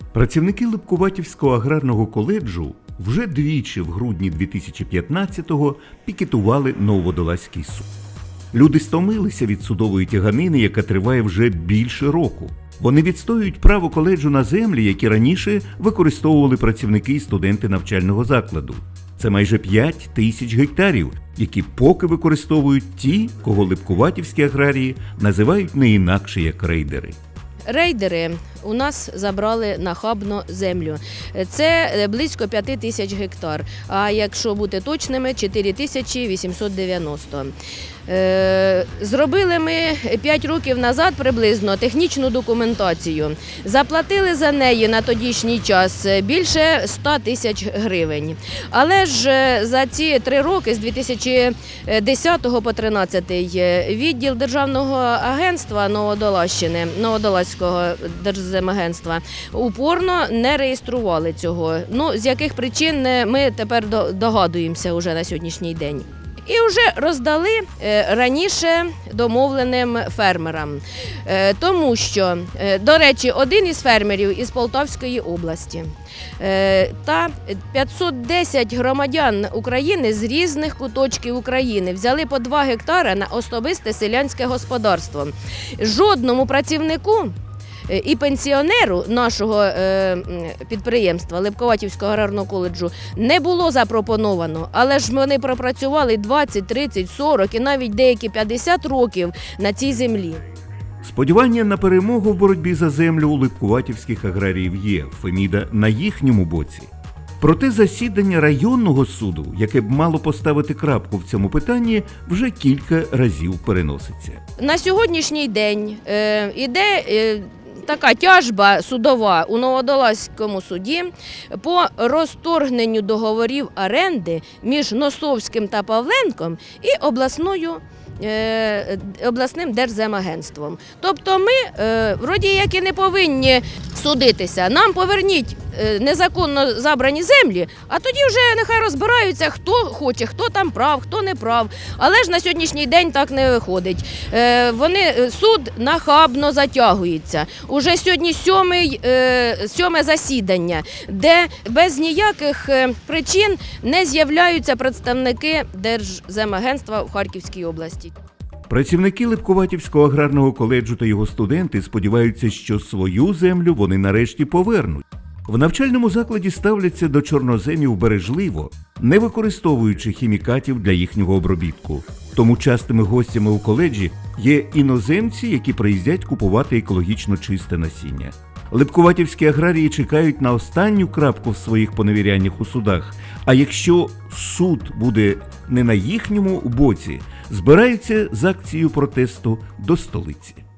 Працівники Липкуватівського аграрного коледжу вже двічі в грудні 2015-го пікетували Нововодолазький суд. Люди стомилися від судової тяганини, яка триває вже більше року. Вони відстоюють право коледжу на землі, які раніше використовували працівники і студенти навчального закладу. Це майже 5 тисяч гектарів, які поки використовують ті, кого липкуватівські аграрії називають не інакше як рейдери. Рейдери у нас забрали нахабно землю. Це близько 5 тисяч гектар, а якщо бути точними, 4890. Зробили ми 5 років назад приблизно технічну документацію. Заплатили за неї на тодішній час більше 100 тисяч гривень. Але ж за ці 3 роки, з 2010 по 2013, відділ Державного агентства Нововодолазщини, Нововодолазького держземагентства, упорно не реєстрували цього. З яких причин ми тепер догадуємося вже на сьогоднішній день. І вже роздали раніше домовленим фермерам. Тому що, до речі, один із фермерів із Полтавської області та 510 громадян України з різних куточків України взяли по 2 гектари на особисте селянське господарство. Жодному працівнику і пенсіонеру нашого підприємства Липкуватівського аграрного коледжу не було запропоновано, але ж вони пропрацювали 20, 30, 40 і навіть деякі 50 років на цій землі. Сподівання на перемогу в боротьбі за землю у липкуватівських аграріїв є, Феміда на їхньому боці. Проте засідання районного суду, яке б мало поставити крапку в цьому питанні, вже кілька разів переноситься. На сьогоднішній день іде така тяжба судова у Нововодолазькому суді по розторгненню договорів оренди між Носовським та Павленком і обласним держземагентством. Тобто ми, вроді як і не повинні судитися, нам поверніть незаконно забрані землі, а тоді вже нехай розбираються, хто хоче, хто там прав, хто не прав. Але ж на сьогоднішній день так не виходить. Суд нахабно затягується. Уже сьогодні сьоме засідання, де без ніяких причин не з'являються представники Держземагентства в Харківській області. Працівники Липкуватівського аграрного коледжу та його студенти сподіваються, що свою землю вони нарешті повернуть. В навчальному закладі ставляться до чорноземів бережливо, не використовуючи хімікатів для їхнього обробітку. Тому частими гостями у коледжі є іноземці, які приїздять купувати екологічно чисте насіння. Липкуватівські аграрії чекають на останню крапку в своїх поневіряннях у судах, а якщо суд буде не на їхньому боці, збираються з акцією протесту до столиці.